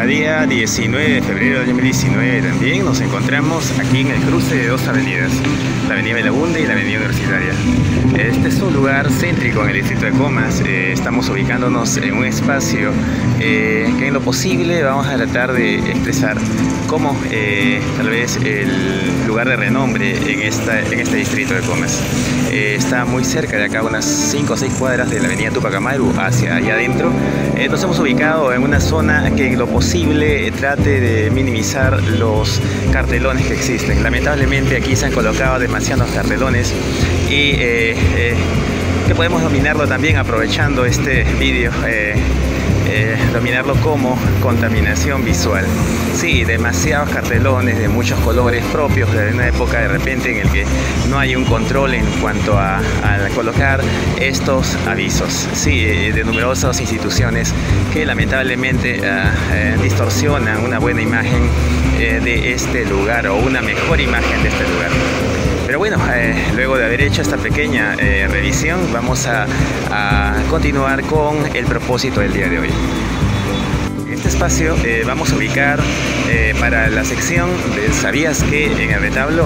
día 19 de febrero de 2019 también nos encontramos aquí en el cruce de dos avenidas, la avenida Belaunde y la avenida Universitaria. Este es un lugar céntrico en el distrito de Comas. Estamos ubicándonos en un espacio que en lo posible vamos a tratar de expresar como tal vez el lugar de renombre en este distrito de Comas. Está muy cerca de acá, unas 5 o 6 cuadras de la avenida Tupac Amaru hacia allá adentro. Nos hemos ubicado en una zona que en lo posible trate de minimizar los cartelones que existen. Lamentablemente aquí se han colocado demasiados cartelones y que podemos dominarlo también aprovechando este vídeo. Dominarlo como contaminación visual. Sí, demasiados cartelones de muchos colores propios de una época de repente en el que no hay un control en cuanto a colocar estos avisos. Sí, de numerosas instituciones que lamentablemente distorsionan una buena imagen de este lugar o una mejor imagen de este lugar. Pero bueno, luego de haber hecho esta pequeña revisión, vamos a continuar con el propósito del día de hoy. En este espacio vamos a ubicar para la sección de ¿sabías que? En el retablo,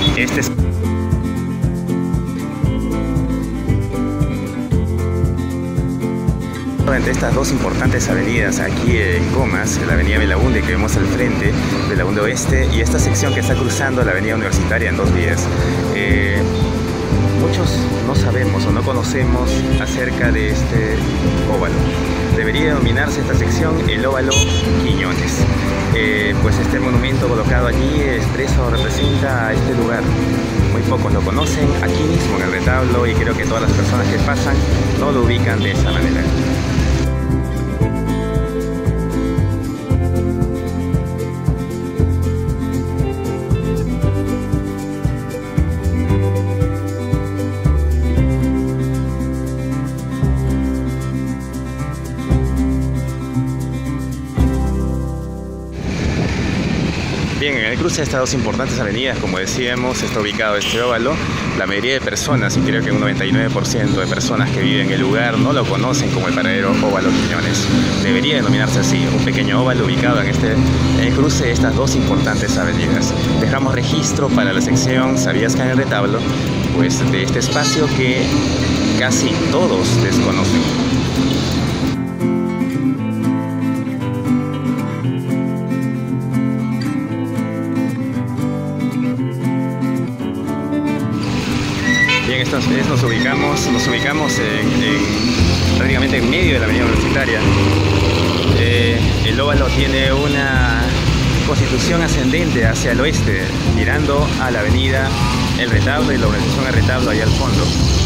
entre estas dos importantes avenidas aquí en Comas, la avenida Belaunde que vemos al frente, Belaunde Oeste, y esta sección que está cruzando la avenida Universitaria en dos vías. Muchos no sabemos o no conocemos acerca de este óvalo. Debería denominarse esta sección el óvalo Quiñones. Pues este monumento colocado allí expresa o representa a este lugar. Muy pocos lo conocen aquí mismo en el retablo y creo que todas las personas que pasan no lo ubican de esa manera. Bien, en el cruce de estas dos importantes avenidas, como decíamos, está ubicado este óvalo. La mayoría de personas, y creo que un 99% de personas que viven en el lugar, no lo conocen como el paradero óvalo Quiñones. Debería denominarse así, un pequeño óvalo ubicado en el cruce de estas dos importantes avenidas. Dejamos registro para la sección ¿sabías que? En el retablo, pues de este espacio que casi todos desconocen. Bien, nos ubicamos prácticamente en medio de la avenida Universitaria. El óvalo tiene una constitución ascendente hacia el oeste, mirando a la avenida El Retablo y la urbanización El Retablo allá al fondo.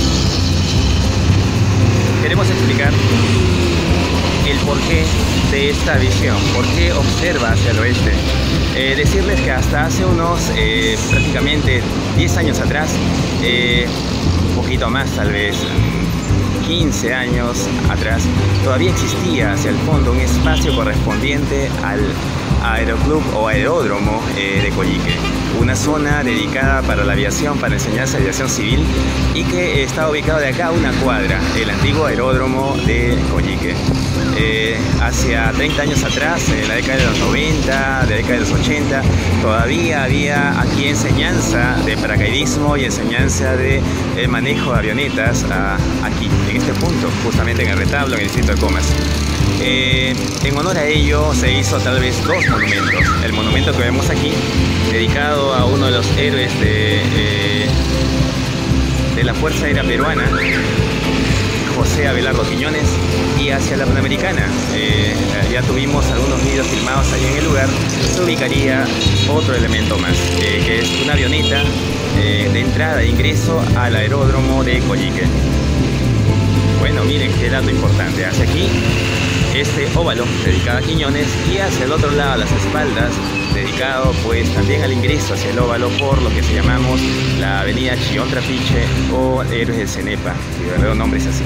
Queremos explicar el porqué de esta visión, por qué observa hacia el oeste. Decirles que hasta hace unos prácticamente 10 años atrás, un poquito más tal vez, 15 años atrás, todavía existía hacia el fondo un espacio correspondiente al aeroclub o aeródromo de Coyique, una zona dedicada para la aviación, para enseñanza de aviación civil, y que estaba ubicado de acá a una cuadra, el antiguo aeródromo de Coyique. Hacia 30 años atrás, en la década de los 90, de la década de los 80, todavía había aquí enseñanza de paracaidismo y enseñanza de manejo de avionetas aquí, en este punto, justamente en el retablo, en el distrito de Comas. En honor a ello se hizo tal vez dos monumentos. El monumento que vemos aquí, dedicado a uno de los héroes de la Fuerza Aérea Peruana, José Abelardo Quiñones, y hacia la Panamericana. Ya tuvimos algunos vídeos filmados allí en el lugar. Se ubicaría otro elemento más, que es una avioneta de entrada e ingreso al aeródromo de Coyique. Bueno, miren qué dato importante. Hacia aquí, este óvalo dedicado a Quiñones, y hacia el otro lado, a las espaldas, dedicado pues también al ingreso hacia el óvalo por lo que se llamamos la avenida Chillón Trapiche o Héroes del Cenepa, si de verdad el nombre es así.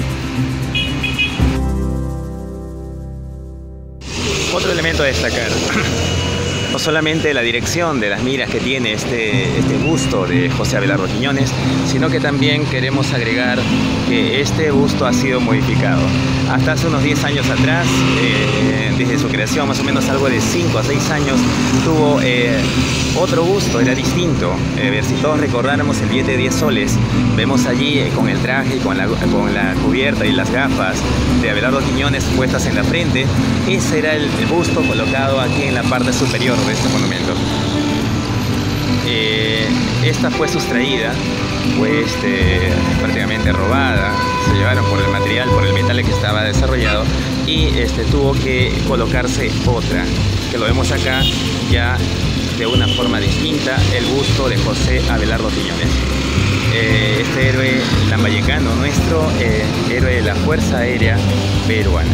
Otro elemento a destacar. no solamente la dirección de las miras que tiene este busto de José Abelardo Quiñones, sino que también queremos agregar que este busto ha sido modificado. Hasta hace unos 10 años atrás, desde su creación, más o menos algo de 5 a 6 años, tuvo otro busto, era distinto. Si todos recordáramos el billete de 10 soles, vemos allí con el traje, con la cubierta y las gafas de Abelardo Quiñones puestas en la frente. Ese era el busto colocado aquí en la parte superior de este monumento. Esta fue sustraída, fue prácticamente robada, se llevaron por el material, por el metal que estaba desarrollado, y tuvo que colocarse otra, que lo vemos acá ya de una forma distinta, el busto de José Abelardo Quiñones. Este héroe lambayecano, nuestro héroe de la Fuerza Aérea Peruana.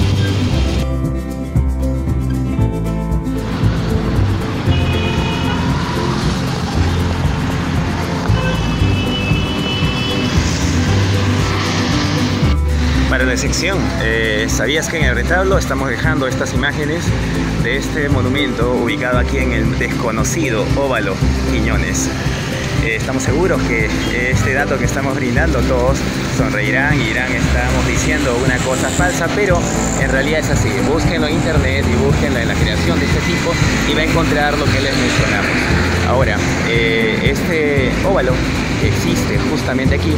Para la sección, ¿sabías que en el retablo estamos dejando estas imágenes de este monumento ubicado aquí en el desconocido Óvalo Quiñones? Estamos seguros que este dato que estamos brindando todos sonreirán y dirán: estamos diciendo una cosa falsa, pero en realidad es así. Búsquenlo en internet y búsquenlo en la creación de este tipo y va a encontrar lo que les mencionamos. Ahora, este óvalo que existe justamente aquí,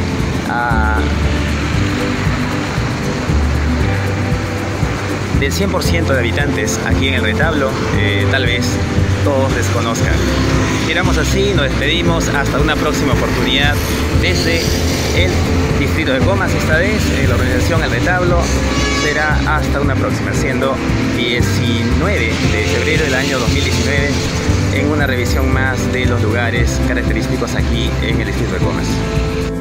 del 100% de habitantes aquí en el retablo, tal vez todos desconozcan. Quedamos así, nos despedimos hasta una próxima oportunidad desde el distrito de Comas. Esta vez la organización El Retablo será hasta una próxima, siendo 19 de febrero del año 2019, en una revisión más de los lugares característicos aquí en el distrito de Comas.